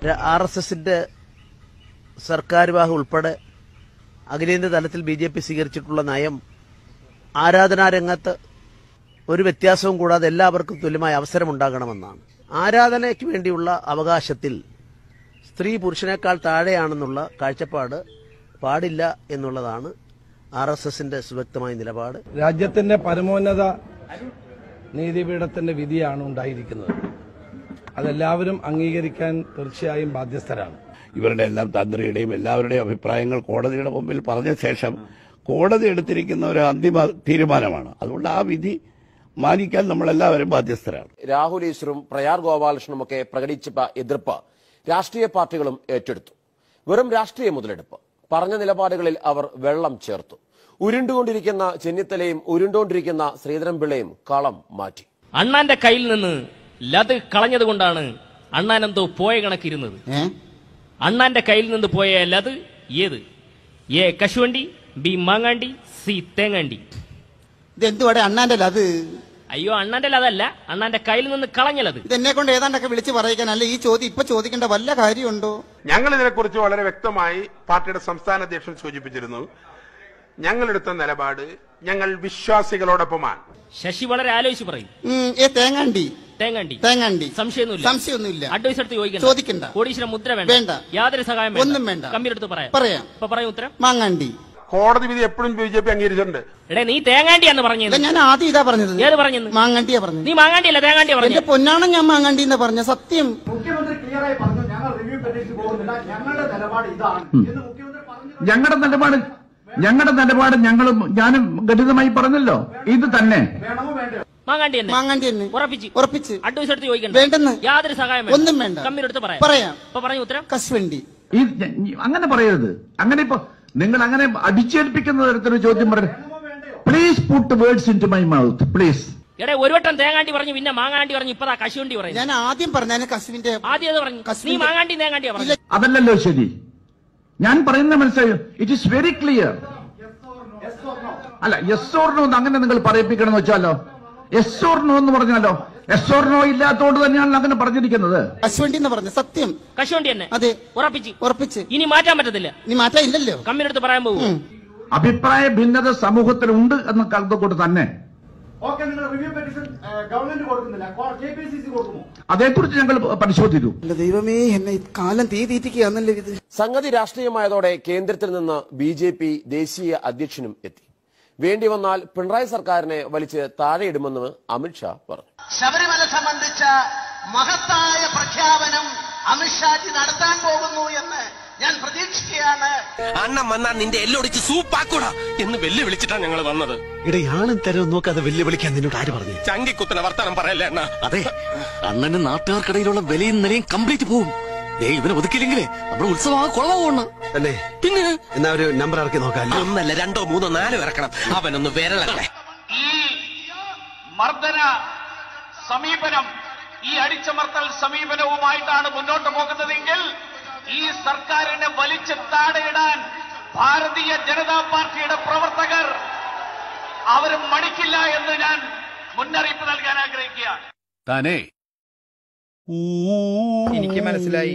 RSSന്റെ സർക്കാർ വിഭാഗം ഉൾപ്പെടെ അഖിലേന്ത്യാ തലത്തിൽ BJP സ്വീകരിച്ചിട്ടുള്ള നയം ആരാധനാ രംഗത്ത് ഒരു വ്യത്യാസവും കൂടാതെ എല്ലാവർക്കും തുല്യമായ അവസരമുണ്ടാകണമെന്നാണ്. ആരാധനയ്ക്ക് വേണ്ടിയുള്ള അവകാശത്തിൽ സ്ത്രീ പുരുഷനേക്കാൾ താഴെയാണെന്നുള്ള കാഴ്ചപ്പാട് പാടില്ല എന്നുള്ളതാണ് RSSന്റെ സുവ്യക്തമായ നിലപാട്. രാജ്യത്തിന്റെ പരമോന്നത നീതിപീഠത്തിന്റെ വിധിയാണ് ഉണ്ടായിരിക്കുന്നത്. അതെല്ലാവരും അംഗീകരിക്കാൻ തീർച്ചയായും ബാധ്യസ്ഥരാണ്. ഇവരുടെ എല്ലാം തന്ത്രിയുടെയും എല്ലാവരുടെയും അഭിപ്രായങ്ങൾ കോടതിയുടെ മുമ്പിൽ പറഞ്ഞ ശേഷം കോടതി എടുത്തിരിക്കുന്ന ഒരു അന്തിമ തീരുമാനമാണ്. അതുകൊണ്ട് ആ വിധി മാനിക്കാൻ നമ്മളെല്ലാവരും ബാധ്യസ്ഥരാണ്. രാഹുൽ ഈശ്വറും പ്രയാർ ഗോപാലകൃഷ്ണനുമൊക്കെ പ്രകടിച്ച എതിർപ്പ് രാഷ്ട്രീയ പാർട്ടികളും ഏറ്റെടുത്തു. വെറും രാഷ്ട്രീയ മുതലെടുപ്പ്. പറഞ്ഞ നിലപാടുകളിൽ അവർ വെള്ളം ചേർത്തു. ഉരുണ്ടുകൊണ്ടിരിക്കുന്ന ചെന്നിത്തലയും ഉരുണ്ടുകൊണ്ടിരിക്കുന്ന ശ്രീധരൻപിള്ളയും കളം മാറ്റി. അണ്ണാന്റെ കയ്യിൽ നിന്ന് ലത് കളഞ്ഞതുകൊണ്ടാണ് അണ്ണാൻ എന്തോ പോയ കണക്കിരുന്നത്. അണ്ണാന്റെ കയ്യിൽ നിന്ന് പോയ ലത് ഏത്? എ കശുവണ്ടി, ബി മാങ്ങാണ്ടി, സി തേങ്ങാണ്ടി. ഇതെന്തുവാടെ അണ്ണാന്റെ ലത്? അയ്യോ, അണ്ണാന്റെ ലതല്ല, അണ്ണാന്റെ കയ്യിൽ നിന്ന് കളഞ്ഞലത്. ഇതെന്നെ കൊണ്ട് ഏതാണ്ടൊക്കെ വിളിച്ചു പറയിക്കാനല്ല ഈ ചോദ്യം ഇപ്പൊ ചോദിക്കേണ്ട വല്ല കാര്യമുണ്ടോ? ഞങ്ങൾ ഇതിനെക്കുറിച്ച് വളരെ വ്യക്തമായി പാർട്ടിയുടെ സംസ്ഥാന അധ്യക്ഷൻ സൂചിപ്പിച്ചിരുന്നു. ഞങ്ങളെടുത്ത നിലപാട് ഞങ്ങൾ വിശ്വാസികളോടൊപ്പമാണ്. ശശി വളരെ ആലോചിച്ച് പറയും. തേങ്ങാണ്ടി തേങ്ങാണ്ടി തേങ്ങാണ്ടി സംശയമൊന്നുമില്ല. അഡ്വൈസ് എടുത്ത് ചോദിക്കണ്ട. കോടീശ്വര മുദ്ര വേണ്ട. യാതൊരു സഹായം ഒന്നും വേണ്ട. കമ്മിയെടുത്ത് പറയാം. ഇപ്പൊ പറയും ഉത്തരം. മാങ്ങാണ്ടി. കോടതി വിധി എപ്പോഴും BJP അംഗീകരിച്ചിട്ടുണ്ട്. എടേ, നീ തേങ്ങാണ്ടി എന്ന് പറഞ്ഞത്. ഞാൻ ആദ്യം ഇതാ പറഞ്ഞത്. ഏത് പറഞ്ഞത്? മാങ്ങാണ്ടിയാ പറഞ്ഞത്. നീ മാങ്ങാണ്ടിയല്ല തേങ്ങാണ്ടിയാ പറഞ്ഞത്. എന്റെ പൊന്നാണ് ഞാൻ മാങ്ങാണ്ടി എന്ന് പറഞ്ഞ സത്യം. മുഖ്യമന്ത്രി ക്ലിയറായി പറഞ്ഞു, ഞങ്ങൾ റിവ്യൂ പെറ്റീഷൻ പോകുന്നില്ല, ഞങ്ങളുടെ നിലപാട് ഇതാണ് എന്ന് മുഖ്യമന്ത്രി പറഞ്ഞു. ഞങ്ങളുടെ നിലപാട് ഞാനും ഘടിതമായി പറഞ്ഞല്ലോ. ഇത് തന്നെ മാങ്ങാണ്ടി തന്നെ ഉറപ്പിച്ച് അഡ്വൈസ് എടുത്ത് ചോദിക്കണ്ട. വേണ്ടെന്ന്. യാതൊരു സഹായം ഒന്നും വേണ്ട. കമ്മിയെടുത്ത് പറയാം. ഇപ്പൊ പറഞ്ഞു ഉത്തരം. കശുവണ്ടി. അങ്ങനെ പറയരുത്. അങ്ങനെ ഇപ്പൊ നിങ്ങൾ അങ്ങനെ അടിച്ചേൽപ്പിക്കുന്ന തരത്തിലൊരു ചോദ്യം പറയരുത്. Please put words into my mouth please. എടേ, ഒരു വട്ടം തേങ്ങാണ്ടി പറഞ്ഞു, പിന്നെ മാങ്ങാണ്ടി പറഞ്ഞു, ഇപ്പതാ കശുവണ്ടി പറഞ്ഞു. ഞാൻ ആദ്യം പറഞ്ഞു കശുവിന്റെ. ആദ്യം പറഞ്ഞു. നീ മാങ്ങാണ്ടി തേങ്ങാണ്ടിയാ പറഞ്ഞു. അതല്ലല്ലോ ശരി. ഞാൻ പറയുന്ന മനസ്സിലായോ? It is very clear. അല്ല, യെസ് ഓർ നോ അങ്ങനെ നിങ്ങൾ പറയിപ്പിക്കണം എന്ന് വെച്ചാലോ. യെസ് ഓർ നോ എന്ന് പറഞ്ഞാലോ. യെസ് ഓർ നോ ഇല്ലാത്തതുകൊണ്ട് തന്നെയാണ് അങ്ങനെ പറഞ്ഞിരിക്കുന്നത്. കശുവണ്ടി എന്ന് പറഞ്ഞു. സത്യം കശുവണ്ടി തന്നെ. അതെ, ഉറപ്പിച്ച്. ഇനി മാറ്റാൻ പറ്റത്തില്ല. ഇനി മാറ്റാൻ ഇല്ലല്ലോ. കമ്മിയെടുത്ത് പറയാൻ പോകും. അഭിപ്രായ ഭിന്നത സമൂഹത്തിലുണ്ട് എന്ന കരുതുകൊണ്ട് തന്നെ അതേക്കുറിച്ച് ഞങ്ങൾ പരിശോധിച്ചു. ദൈവമേ, എന്നെ കാലം തീറ്റിക്കുകയാണല്ലോ ഇത്. സംഗതി രാഷ്ട്രീയമായതോടെ കേന്ദ്രത്തിൽ നിന്ന് BJP ദേശീയ അധ്യക്ഷനും എത്തി. വേണ്ടി വന്നാൽ പിണറായി സർക്കാരിനെ വലിച്ച് താഴെയിടുമെന്ന് അമിത്ഷാ പറഞ്ഞു. ശബരിമല സംബന്ധിച്ച മഹത്തായ പ്രഖ്യാപനം അമിത്ഷാജി നടത്താൻ പോകുന്നു എന്ന് ഞാൻ പ്രതീക്ഷിക്കുകയാണ്. അണ്ണൻ വന്നാൽ നിന്റെ എല്ലൊടിച്ച് സൂപ്പാക്കൂടാ എന്ന് വെല്ലുവിളിച്ചിട്ടാണ് ഞങ്ങൾ വന്നത്. ഇടയാളും തരം നോക്കാതെ വെല്ലുവിളിക്കാൻ നിന്നോട് ആര് പറഞ്ഞു? ചങ്കിക്കുത്തന വർത്താനം പറയല്ലേ അണ്ണ. അതെ, അണ്ണന് നാട്ടുകാർക്കിടയിലുള്ള വിലയും നിലയും കംപ്ലീറ്റ് പോവും. ഇവനെ ഒതുക്കിയില്ലെങ്കിലേ നമ്മുടെ ഉത്സവം കുളവാണ്. അല്ലേ? പിന്നെ എന്നാ ഒരു നമ്പർ ഇറക്കി നോക്കാം. 1 2 3 4 ഇറക്കണം. അവനൊന്ന് വിരളല്ലേ. ഈ മർദ്ദന സമീപനം, ഈ അടിച്ചമർത്തൽ സമീപനവുമായിട്ടാണ് മുന്നോട്ട് പോകുന്നതെങ്കിൽ ഈ സർക്കാരിനെ വലിച്ചു താഴെയിടാൻ ഭാരതീയ ജനതാ പാർട്ടിയുടെ പ്രവർത്തകർ അവർ മടിക്കില്ല എന്ന് ഞാൻ മുന്നറിയിപ്പ് നൽകാൻ ആഗ്രഹിക്കുകയാണ്. താനേ എനിക്ക് മനസ്സിലായി.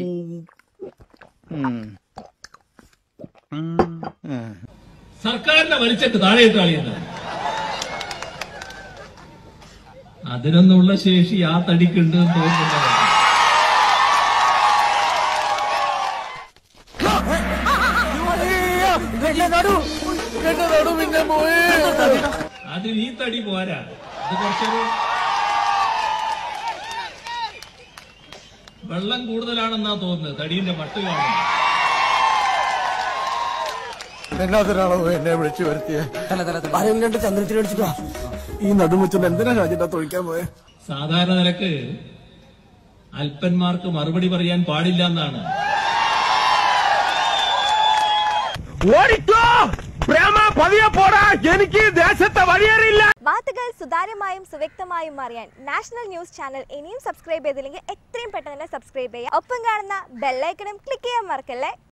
സർക്കാരിനെ വലിച്ചിട്ട് താഴെയിട്ട് കളിയുന്ന അതിനൊന്നുള്ള ശേഷി ആ തടിക്കുണ്ട് തോന്നുന്നത്. അത് ഈ തടി പോരാ. അത് കുറച്ചൊരു വെള്ളം കൂടുതലാണെന്നാ തോന്നുന്നത്. തടീന്റെ മട്ട് കാണുന്നു. എന്നാത്തിനാണോ എന്നെ വിളിച്ചു വരുത്തിയ? ചന്ദ്രത്തിൽ അടിച്ചിട്ടാ ഈ നടുമുച്ചത് എന്തിനാ രാജ്യത്തെ തൊഴിക്കാൻ പോയെ? സാധാരണ നിലക്ക് അല്പന്മാർക്ക് മറുപടി പറയാൻ പാടില്ല എന്നാണ്. എനിക്ക് ദേശത്തെ വഴിയേറിയില്ല. വാർത്തകൾ സുതാര്യമായും സുവ്യക്തമായും അറിയാൻ നാഷണൽ ന്യൂസ് ചാനൽ ഇനിയും സബ്സ്ക്രൈബ് ചെയ്തില്ലെങ്കിൽ എത്രയും പെട്ടെന്ന് തന്നെ സബ്സ്ക്രൈബ് ചെയ്യുക. ഒപ്പം കാണുന്ന ബെല്ലൈക്കണും ക്ലിക്ക് ചെയ്യാൻ മറക്കല്ലേ.